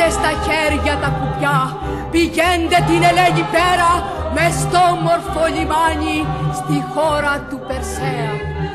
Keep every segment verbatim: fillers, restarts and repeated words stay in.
Πάρτε στα χέρια τα κουπιά, πηγαίνετε την Ελένη πέρα, μες στο όμορφο λιμάνι, στη χώρα του Περσέα.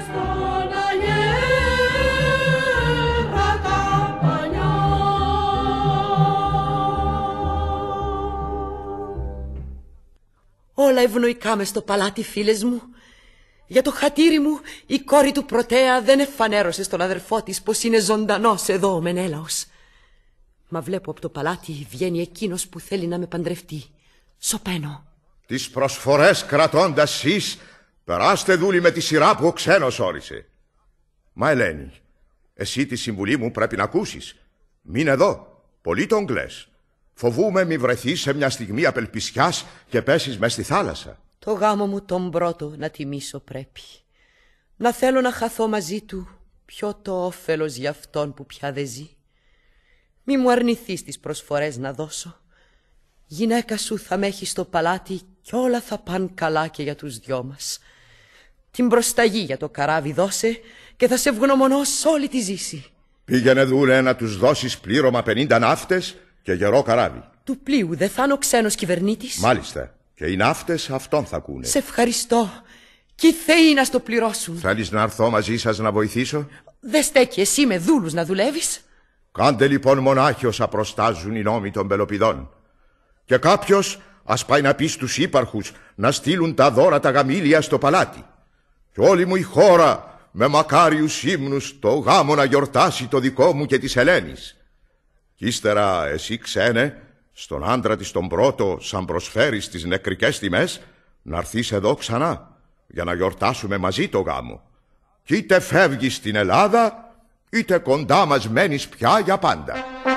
Όλα ευνοϊκά μες στο παλάτι, φίλες μου. Για το χατήρι μου, η κόρη του Πρωτέα δεν εφανέρωσε στον αδερφό της πως είναι ζωντανός εδώ ο Μενέλαος. Μα βλέπω από το παλάτι βγαίνει εκείνος που θέλει να με παντρευτεί. Σωπαίνω. Τις προσφορές κρατώντας σεις, περάστε δούλοι με τη σειρά που ο ξένος όρισε. Μα Ελένη, εσύ τη συμβουλή μου πρέπει να ακούσεις. Μην εδώ, πολύ τον κλαις. Φοβούμαι μη βρεθείς σε μια στιγμή απελπισιάς και πέσεις μες στη θάλασσα. Το γάμο μου τον πρώτο να τιμήσω πρέπει. Να θέλω να χαθώ μαζί του, ποιο το όφελος για αυτόν που πια δεν ζει. Μη μου αρνηθείς τις προσφορές να δώσω. Γυναίκα σου θα με έχει στο παλάτι κι όλα θα πάνε καλά και για τους δυο μας. Την προσταγή για το καράβι δώσε και θα σε ευγνωμονώ σ' όλη τη ζήση. Πήγαινε δούλε να τους δώσεις πλήρωμα πενήντα ναύτες και γερό καράβι. Του πλοίου δεν θα είναι ο ξένος κυβερνήτης? Μάλιστα. Και οι ναύτες αυτόν θα ακούνε. Σε ευχαριστώ. Κι οι θεοί να στο πληρώσουν. Θέλεις να έρθω μαζί σας να βοηθήσω? Δεν στέκει εσύ με δούλους να δουλεύεις. Κάντε λοιπόν μονάχοι όσα προστάζουν οι νόμοι των Πελοπηδών. Και κάποιος ας πάει να πει στους ύπαρχους να στείλουν τα δώρα τα γαμήλια στο παλάτι. Και όλη μου η χώρα με μακάριους ύμνους το γάμο να γιορτάσει το δικό μου και της Ελένης. Κι ύστερα εσύ ξένε, στον άντρα της τον πρώτο, σαν προσφέρεις τις νεκρικές τιμές, να έρθεις εδώ ξανά, για να γιορτάσουμε μαζί το γάμο. Κι είτε φεύγεις στην Ελλάδα, είτε κοντά μας μένεις πια για πάντα.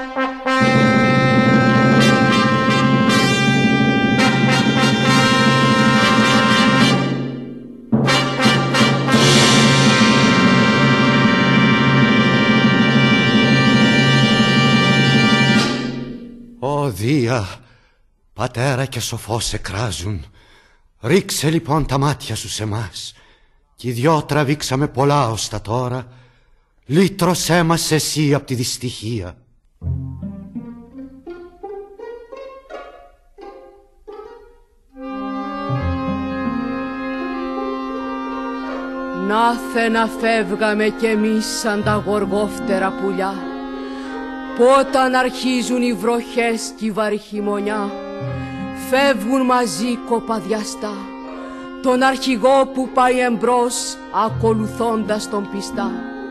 Ω Δία, πατέρα και σοφός σε κράζουν. Ρίξε λοιπόν τα μάτια σου σε μας. Κι οι δυο τραβήξαμε πολλά ως τα τώρα. Λύτρωσέ μας εσύ απ' τη δυστυχία. Νάθε να φεύγαμε κι εμείς σαν τα γοργόφτερα πουλιά, πόταν αρχίζουν οι βροχές κι η βαρχημονιά, φεύγουν μαζί κοπαδιαστά, τον αρχηγό που πάει εμπρός ακολουθώντας τον πιστά.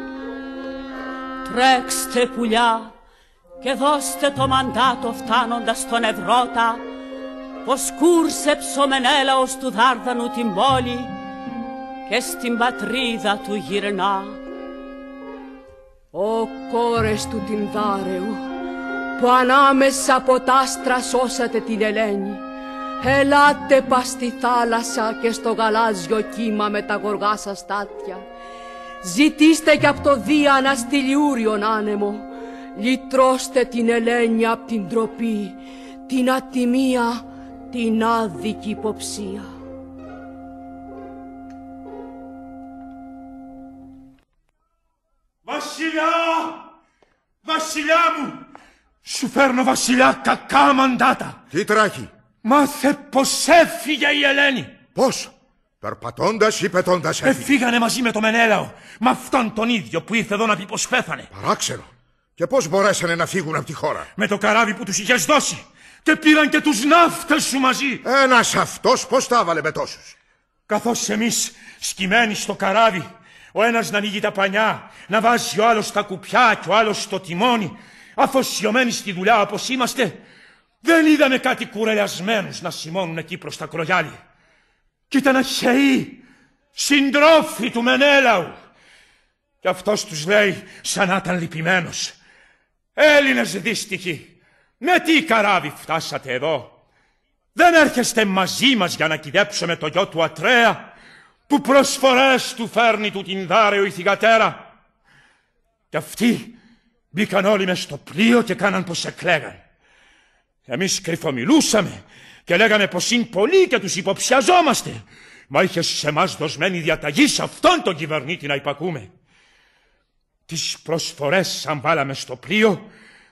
Τρέξτε πουλιά και δώστε το μαντάτο φτάνοντας στον Ευρώτα, πως κούρσεψε ο Μενέλαος του Δάρδανου την πόλη και στην πατρίδα του γυρνά. Ω κόρες του Τινδάρεου, που ανάμεσα από τ' άστρα σώσατε την Ελένη, ελάτε πας στη θάλασσα και στο γαλάζιο κύμα με τα γοργά σας στάτια. Ζητήστε κι απ' το Δία να στείλει ούριον άνεμο, λυτρώστε την Ελένη απ' την ντροπή, την ατιμία, την άδικη υποψία. Βασιλιά! Βασιλιά μου! Σου φέρνω, βασιλιά, κακά μαντάτα. Τι τράχει? Μάθε πως έφυγε η Ελένη. Πώς? Περπατώντας ή πετώντας έφυγε? Εφήγανε μαζί με το Μενέλαο, με αυτόν τον ίδιο που ήρθε εδώ να πει πως πέθανε. Παράξενο. Και πώς μπορέσανε να φύγουν από τη χώρα? Με το καράβι που τους είχες δώσει. Και πήραν και τους ναύτες σου μαζί. Ένας αυτός πώς τα έβαλε με τόσους? Καθώς εμείς σκυμμένοι στο καράβι, ο ένας να ανοίγει τα πανιά, να βάζει ο άλλος τα κουπιά και ο άλλος στο τιμόνι, αφοσιωμένοι στη δουλειά όπως είμαστε, δεν είδαμε κάτι κουρελιασμένους να σημώνουν εκεί προς τα κρογιάλι. Κι ήταν αχαιοί, συντρόφοι του Μενέλαου. Και αυτός τους λέει σαν να ήταν λυπημένος. Έλληνες δύστιχοι, με τι καράβι φτάσατε εδώ? Δεν έρχεστε μαζί μας για να κυδέψουμε το γιο του Ατρέα, που προσφορές του φέρνει του Τινδάρεου η θυγατέρα? Και αυτοί μπήκαν όλοι μες στο πλοίο και κάναν πως εκλέγαν. Εμείς κρυφομιλούσαμε και λέγαμε πως είναι πολλοί και τους υποψιαζόμαστε. Μα είχες σε εμάς δοσμένη διαταγή σε αυτόν τον κυβερνήτη να υπακούμε. Τις προσφορές σαν βάλαμε στο πλοίο,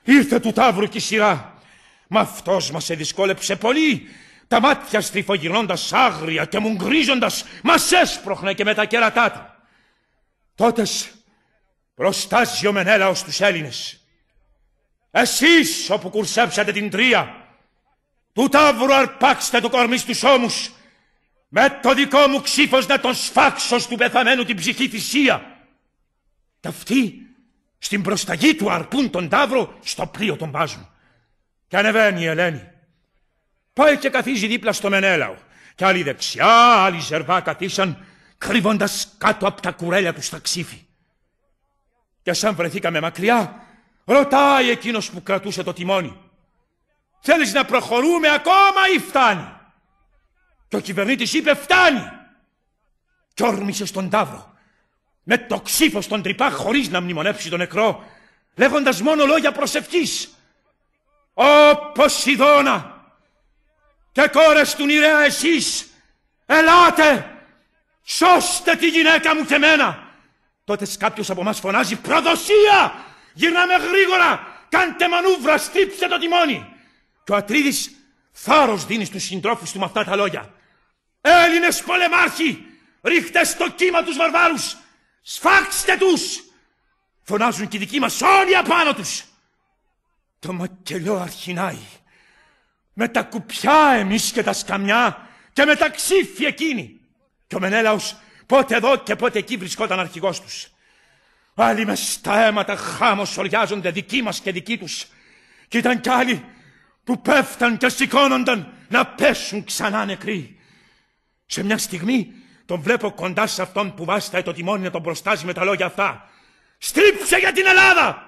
Ήρθε του Ταύρου και η σειρά. Μα αυτός μας εδυσκόλεψε πολύ. Τα μάτια στριφογυρνώντας άγρια και μουγκρίζοντας μας έσπροχνε και με τα κέρατά του. Τότες προστάζει ο Μενέλαος τους Έλληνες. Εσείς όπου κουρσέψατε την Τρία, του Ταύρου αρπάξτε το κορμί στους ώμους, με το δικό μου ξύφος να τον σφάξω στου πεθαμένου την ψυχή θυσία. Κι αυτοί στην προσταγή του αρπούν τον Ταύρο, στο πλοίο τον βάζουν. Και ανεβαίνει η Ελένη. Πάει και καθίζει δίπλα στο Μενέλαο. Κι άλλοι δεξιά, άλλοι ζερβά κατήσαν, κρύβοντας κάτω από τα κουρέλια του στα ξύφη. Και σαν βρεθήκαμε μακριά, ρωτάει εκείνος που κρατούσε το τιμόνι: θέλεις να προχωρούμε ακόμα ή φτάνει? Και ο κυβερνήτης είπε: φτάνει. Κι όρμησε στον Ταύρο, με το ξύφος τον τρυπά χωρίς να μνημονεύσει τον νεκρό, λέγοντας μόνο λόγια προσευχής. «Ω Ποσειδώνα και κόρες του Νηρέα εσείς, ελάτε, σώστε τη γυναίκα μου και μένα». Τότε κάποιος από μας φωνάζει: «Προδοσία! Γυρνάμε γρήγορα! Κάντε μανούβρα, στρίψτε το τιμόνι!» Και ο Ατρίδης θάρρος δίνει στους συντρόφους του με αυτά τα λόγια: «Έλληνες πολεμάρχοι, ρίχτε στο κύμα τους βαρβάρους, σφάξτε τους!» Φωνάζουν και οι δικοί μας όλοι απάνω τους. Το μακελιό αρχινάει. Με τα κουπιά εμείς και τα σκαμιά και με τα ξύφη εκείνοι. Και ο Μενέλαος πότε εδώ και πότε εκεί βρισκόταν αρχηγός τους. Άλλοι μες στα αίματα χάμος οριάζονται, δικοί μας και δικοί τους. Και ήταν κι άλλοι που πέφταν και σηκώνονταν να πέσουν ξανά νεκροί. Σε μια στιγμή τον βλέπω κοντά σε αυτόν που βάσταε το τιμόνι να τον προστάζει με τα λόγια αυτά: «Στρίψε για την Ελλάδα!»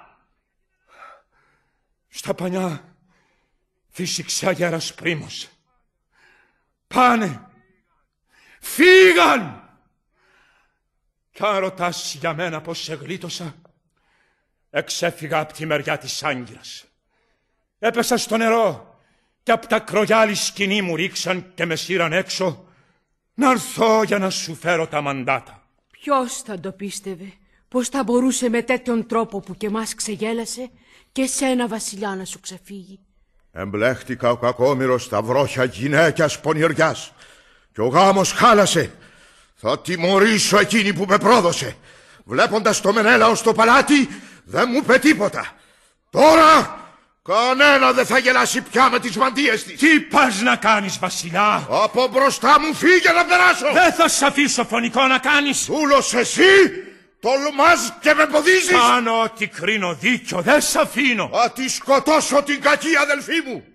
Στα πανιά φύσηξε αγέρας πρίμος. Πάνε, φύγαν. Κι αν ρωτάς για μένα πως σε γλίτωσα, εξέφυγα από τη μεριά της Άγκυρας. Έπεσα στο νερό και απ' τα κρογιάλι σκηνή μου ρίξαν και με σύραν έξω να έρθω για να σου φέρω τα μαντάτα. Ποιος θα το πίστευε πως θα μπορούσε με τέτοιον τρόπο που και μας ξεγέλασε και σένα βασιλιά να σου ξεφύγει. Εμπλέχτηκα ο κακόμοιρος στα βρόχια γυναίκιας πονηριάς και ο γάμος χάλασε. Θα τιμωρήσω εκείνη που με πρόδωσε. Βλέποντας το Μενέλαο στο παλάτι δεν μου είπε τίποτα. Τώρα κανένα δεν θα γελάσει πια με τις μαντίες της. Τι πας να κάνεις, βασιλιά? Από μπροστά μου φύγε να περάσω. Δεν θα σ' αφήσω φωνικό να κάνεις. Δούλος εσύ, τολμάς και με εμποδίζεις. Κάνω ό,τι κρίνω δίκιο, δεν σ' αφήνω. Θα τη σκοτώσω την κακή αδελφή μου.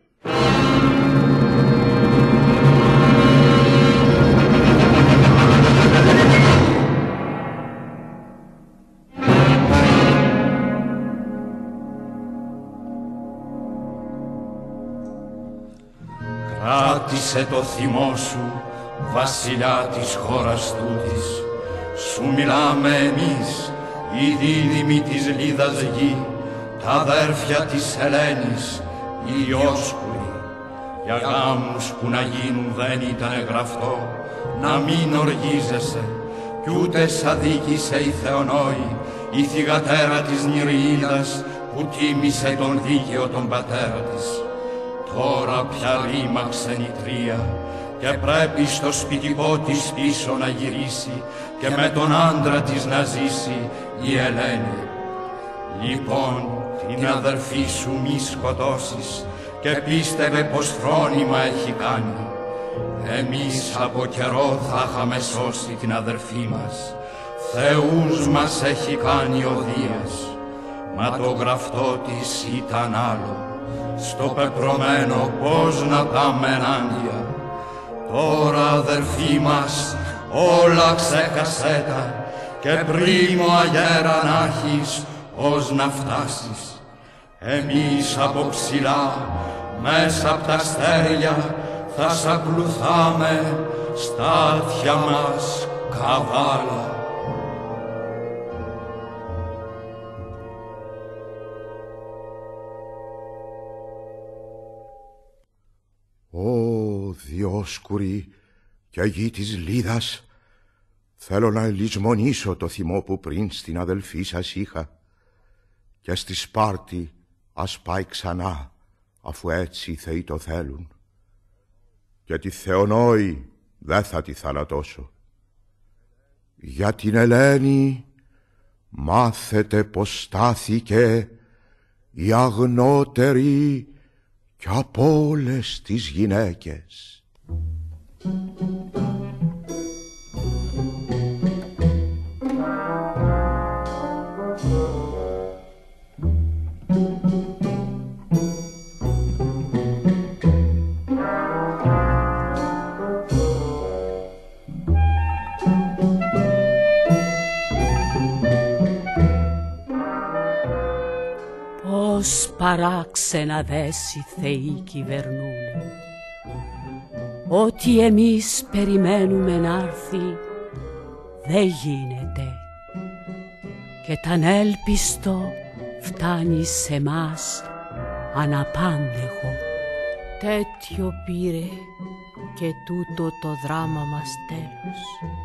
Κράτησε το θυμό σου, βασιλιά της χώρας τούτης. Σου μιλάμε εμείς, οι δίδυμοι της Λίδας γη, τα αδέρφια της Ελένης, οι Ιόσκουροι. Για γάμους που να γίνουν δεν ήταν γραφτό, να μην οργίζεσαι, κι ούτε σ' αδίκησε η Θεονόη, η θυγατέρα της Νηριίδας, που τίμησε τον δίκαιο τον πατέρα της. Τώρα πια ρήμαξε η Τρία και πρέπει στο σπιτικό της πίσω να γυρίσει και με τον άντρα της να ζήσει η Ελένη. Λοιπόν, την αδερφή σου μη σκοτώσεις και πίστευε πως φρόνημα έχει κάνει. Εμείς από καιρό θα είχαμε σώσει την αδερφή μας. Θεούς μας έχει κάνει ο Δίας, μα το γραφτό της ήταν άλλο. Στο πεπρωμένο πώς να πάμε ενάντια. Τώρα αδερφή μας όλα ξέχασέ τα και πρίμο αγέρα να έχεις ως να φτάσεις. Εμείς από ψηλά μέσα απ' τα αστέρια θα σ' ακολουθάμε στα άδεια μας καβάλα. Ω Διόσκουρη και γη της Λίδας, θέλω να λησμονήσω το θυμό που πριν στην αδελφή σας είχα και στη Σπάρτη ας πάει ξανά, αφού έτσι οι θεοί το θέλουν. Και τη Θεονόη δεν θα τη θανατώσω. Για την Ελένη μάθετε πως στάθηκε η αγνότερη κι από όλες τις γυναίκες. Πώς παράξενα δες οι θεοί κυβερνούνε. Ό,τι εμείς περιμένουμε να'ρθεί δεν γίνεται. Και τ' ανέλπιστο φτάνει σε μας αναπάντεχο. Τέτοιο πήρε και τούτο το δράμα μας τέλος.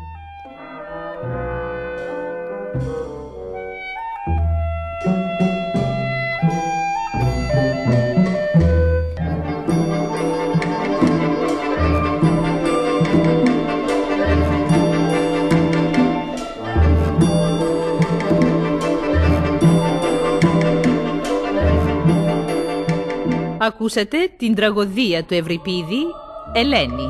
Ακούσατε την τραγωδία του Ευρυπίδη «Ελένη».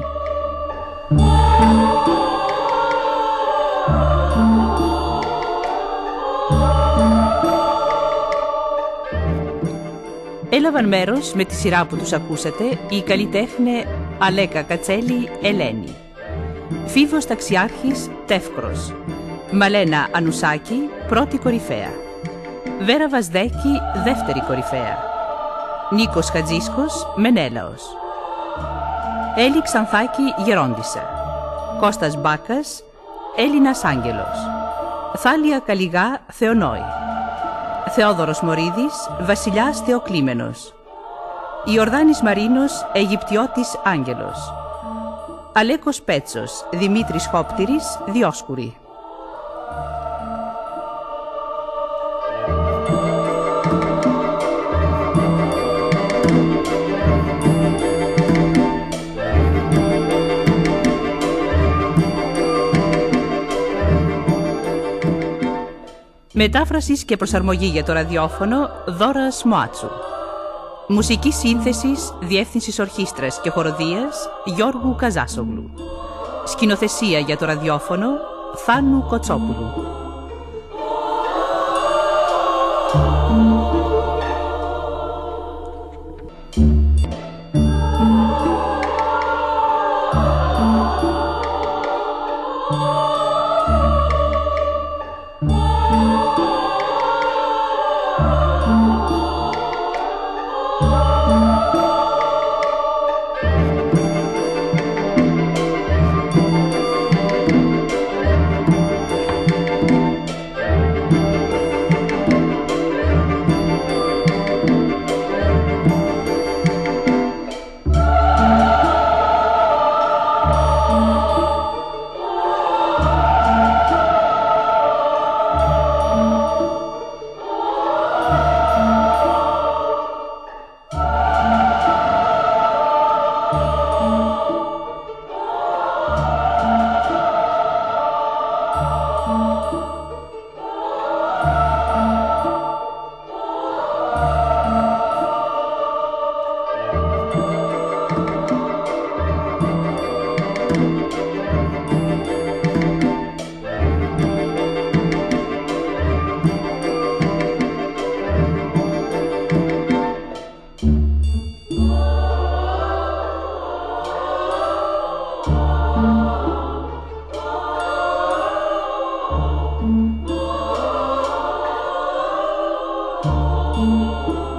Έλαβαν μέρος με τη σειρά που τους ακούσατε η καλλιτέχνε Αλέκα Κατσέλη Ελένη, Φίβος Ταξιάρχης Τεύκρος, Μαλένα Ανουσάκη πρώτη κορυφαία, Βέρα Βασδέκη δεύτερη κορυφαία, Νίκος Χατζίσκος Μενέλαος, Έλλη Ξανθάκη Γερόντισσα, Κώστας Μπάκας Έλληνας Άγγελος, Θάλια Καλιγά Θεονόη, Θεόδωρος Μωρίδης Βασιλιάς Θεοκλήμενος, Ιορδάνης Μαρίνος Αιγυπτιώτης Άγγελος, Αλέκος Πέτσος Δημήτρης Χόπτηρης Διόσκουρη. Μετάφρασης και προσαρμογή για το ραδιόφωνο Δώρας Μοάτσου. Μουσική σύνθεσης, διεύθυνσης ορχήστρας και χοροδίας Γιώργου Καζάσογλου. Σκηνοθεσία για το ραδιόφωνο Θάνου Κοτσόπουλου. Thank you.